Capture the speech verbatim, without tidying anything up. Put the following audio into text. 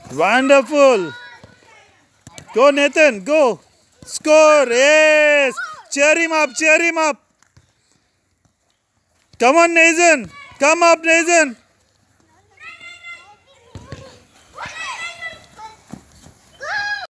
Wonderful. Go, Nathan. Go. Score. Yes. Cheer him up. Cheer him up. Come on, Nathan. Come up, Nathan.